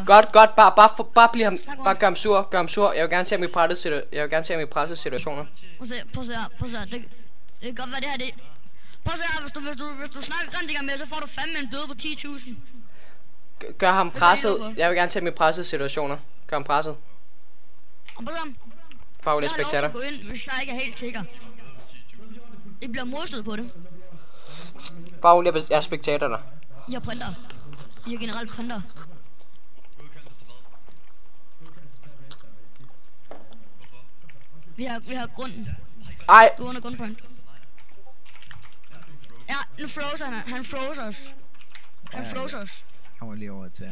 Godt, bare bliv ham, bare gør ham sur, Jeg vil gerne se ham i pressede situationer. Prøv at se her, det kan godt være det her, det... Prøv at se her, hvis du snakker rigtig med, så får du fandme en bøde på 10.000. Gør ham presset, jeg vil gerne se ham i pressede situationer. Gør ham presset. Bare lidt spektater. Jeg har lov til at gå ind, hvis jeg ikke er helt sikker. Det bliver modstød på det. Bare jeg er spektater der. I har printer. I har generelt printer. Vi har grunden. Ej. Du er under grundpoint. Ja, nu frozer han. Han frozer os. Han frozer os. Han var lige over til.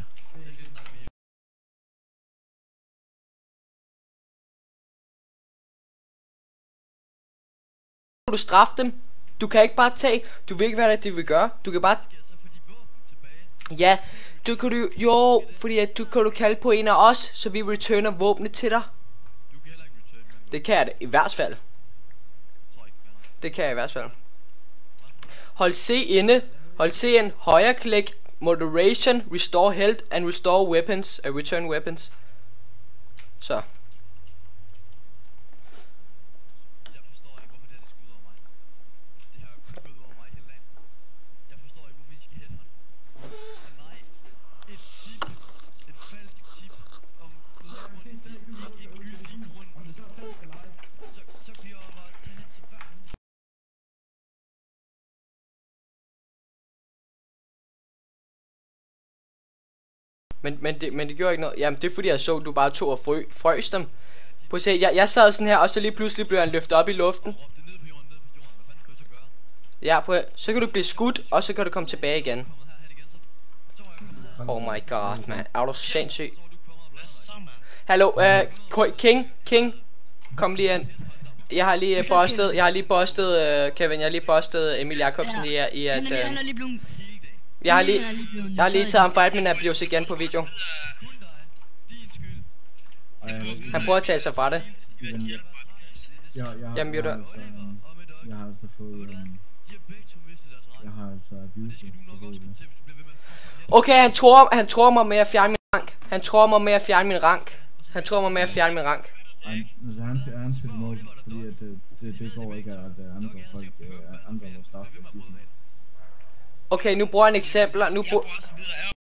Du straffe dem. Du kan ikke bare tage. Du ved ikke hvad det vil gøre. Du kan bare. Ja, du kan du jo, fordi at du kan kalde på en af os, så vi returner våbnet til dig. Det kan jeg i hvert fald. Det kan jeg i hvert fald. Hold C inde. Hold C ind. Højre klik. Moderation. Restore health and restore weapons. Return weapons. Så. Men det gjorde ikke noget. Jamen det er fordi jeg så du bare tog og frøs dem. Prøv at se, jeg sad sådan her, og så lige pludselig blev han løftet op i luften. Ja, så kan du blive skudt, og så kan du komme tilbage igen. Oh my god, man. Er du sindssyg? Hallo, King. Kom lige ind. Jeg har lige bustet Emil Jacobsen i at... Jeg har lige taget ham for admin abuse igen på video. Han prøver at tage sig fra det. Jeg muter. Jeg har altså fået... Jeg har altså abuse. Okay, han tror mig med at fjerne min rank. Han tror mig med at fjerne min rank. Han siger det noget, fordi at det går ikke, at andre folk, andre vores staff, siger sådan. Okay, nu bruger han eksempler.